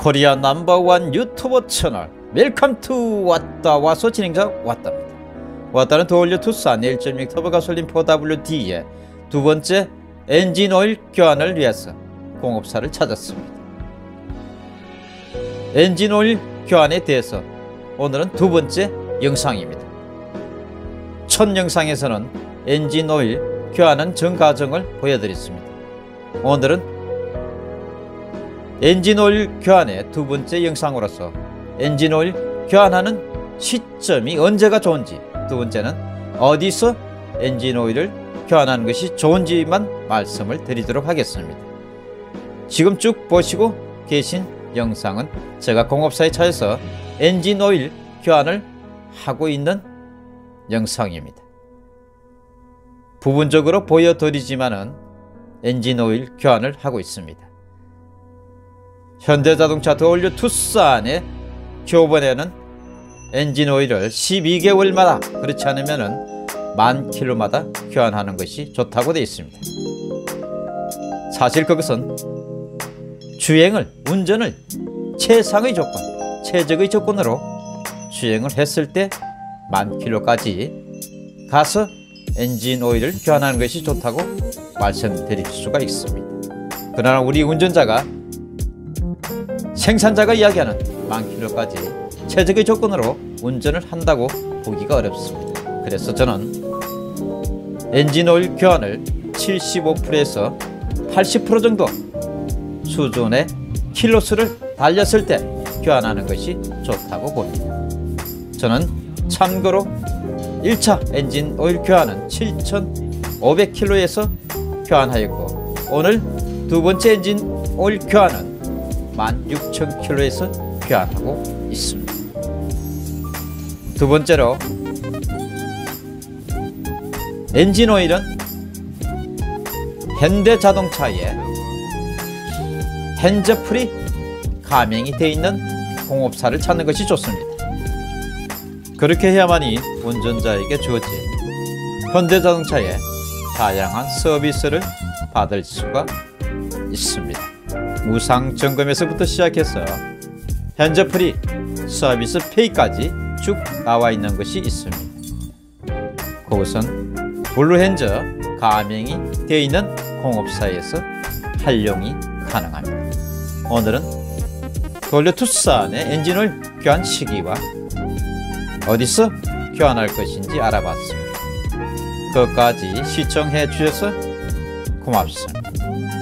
코리아 넘버원 유튜버 채널 웰컴 투 왔다 와서 진행자 왔답니다. 왔다는 더올류 투싼 1.6 터보 가솔린 4WD의 두 번째 엔진 오일 교환을 위해서 공업사를 찾았습니다. 엔진 오일 교환에 대해서 오늘은 두 번째 영상입니다. 첫 영상에서는 엔진 오일 교환은 전 과정을 보여드렸습니다. 오늘은 엔진 오일 교환의 두 번째 영상으로서 엔진 오일 교환하는 시점이 언제가 좋은지, 두 번째는 어디서 엔진 오일을 교환하는 것이 좋은지만 말씀을 드리도록 하겠습니다. 지금 쭉 보시고 계신 영상은 제가 공업사에 찾아서 엔진 오일 교환을 하고 있는 영상입니다. 부분적으로 보여드리지만은 엔진 오일 교환을 하고 있습니다. 현대자동차 더올류 투싼의 교본에는 엔진 오일을 12개월마다 그렇지 않으면 10,000km마다 교환하는 것이 좋다고 되어 있습니다. 사실 그것은 주행을, 운전을 최상의 조건, 최적의 조건으로 주행을 했을 때 10,000km까지 가서 엔진 오일을 교환하는 것이 좋다고 말씀드릴 수가 있습니다. 그러나 우리 운전자가, 생산자가 이야기하는 10,000km까지 최적의 조건으로 운전을 한다고 보기가 어렵습니다. 그래서 저는 엔진 오일 교환을 75%에서 80% 정도 수준의 킬로수를 달렸을 때 교환하는 것이 좋다고 봅니다. 저는 참고로 1차 엔진 오일 교환은 7,500km에서 교환하였고, 오늘 두 번째 엔진 오일 교환은 16,000km에서 교환하고 있습니다. 두 번째로 엔진 오일은 현대자동차에 핸즈프리 가맹이 되어 있는 공업사를 찾는 것이 좋습니다. 그렇게 해야만이 운전자에게 주어진 현대자동차의 다양한 서비스를 받을 수가 있습니다. 무상 점검에서부터 시작해서 핸즈프리 서비스 페이까지 쭉 나와 있는 것이 있습니다. 그것은 블루핸즈 가맹이 되어 있는 공업사에서 활용이 가능합니다. 오늘은 더올류 투싼의 엔진 오일 교환 시기와 어디서 교환할 것인지 알아봤습니다. 끝까지 시청해 주셔서 고맙습니다.